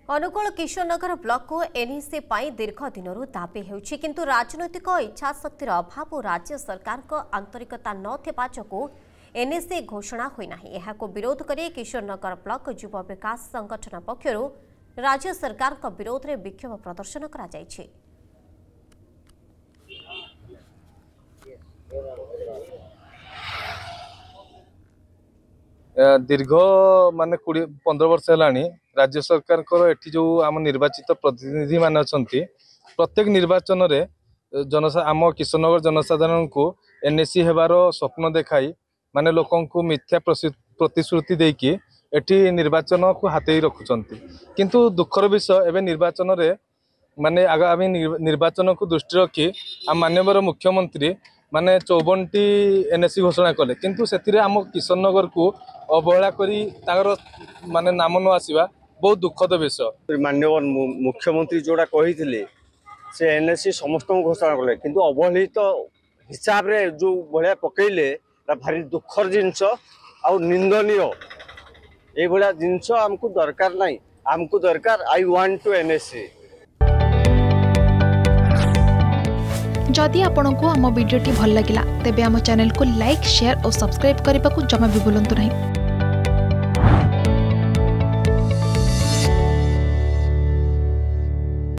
Angul Kishorenagar block को NAC दीर्घ दिन दाबी होउछि किंतु राजनैतिक इच्छाशक्तिर अभाव और राज्य सरकार को आंतरिकता नथिबा जोगु एनएसी घोषणा होइना एहाको विरोध करी किशोरनगर ब्लॉक युव विकास संगठन पक्षरु राज्य सरकार को विरोध में विक्षोभ प्रदर्शन करा जायछि। दीर्घ माने 15 वर्ष है राज्य सरकार को एठी जो आम निर्वाचित प्रतिनिधि मान अच्छा प्रत्येक निर्वाचन रे आम किशोरनगर जनसाधारण को एनएसी हेबार स्वप्न देखाई माने लोकों को मिथ्या प्रतिश्रुति देकी एठी निर्वाचन को हाथई रखुचंती किंतु दुखर विषय एवं निर्वाचन रे माने आगामी निर्वाचन को दृष्टि रखी आम माननीय मुख्यमंत्री माने 54टी एनएसी घोषणा कले किंतु से आम किशोरनगर को अवहेला करी माने नाम न आसवा बहुत दुखद विषय। माननीय मुख्यमंत्री जोड़ा कही से एनएसी समस्त घोषणा कले किंतु अवहेलित हिसाब रे जो भाया पकईले भारी दुखर जिनस आ निंदनीय ये भाया जिनस आमको दरकार नहीं आमको दरकार आई वांट टू एनएसी। जदि आपंक आम भिडी भल लगा तेब आम चैनल को लाइक शेयर और सब्सक्राइब करने को जमा भी भूलु नहीं।